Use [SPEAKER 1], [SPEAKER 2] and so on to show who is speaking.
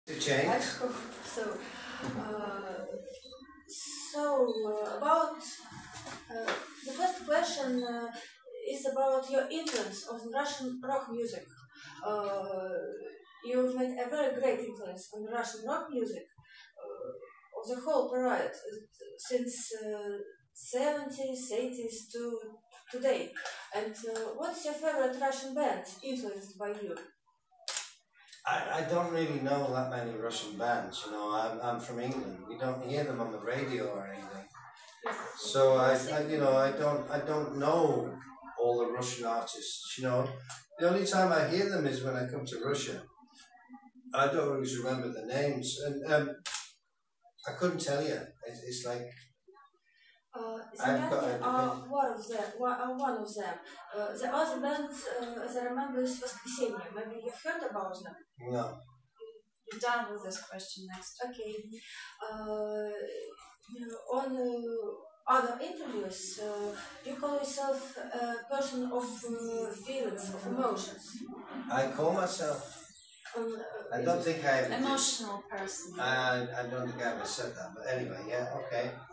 [SPEAKER 1] To change.
[SPEAKER 2] Uh, about the first question is about your influence on Russian rock music. You've made a very great influence on Russian rock music of the whole period since 70s, 80s to today. And what's your favorite Russian band influenced by you?
[SPEAKER 1] I don't really know that many Russian bands. You know, I'm from England. We don't hear them on the radio or anything. So I don't know all the Russian artists. You know, the only time I hear them is when I come to Russia. I don't always remember the names, and I couldn't tell you. It's like
[SPEAKER 2] I've got one of them. The other band that I remember is Воскресенье. Maybe you've heard about them.
[SPEAKER 1] No.
[SPEAKER 2] You're done with this question next. Okay. On other interviews, you call yourself a person of feelings, of emotions.
[SPEAKER 1] I call myself. I don't think I
[SPEAKER 2] emotional person.
[SPEAKER 1] I don't think I ever said that, but anyway, yeah, okay.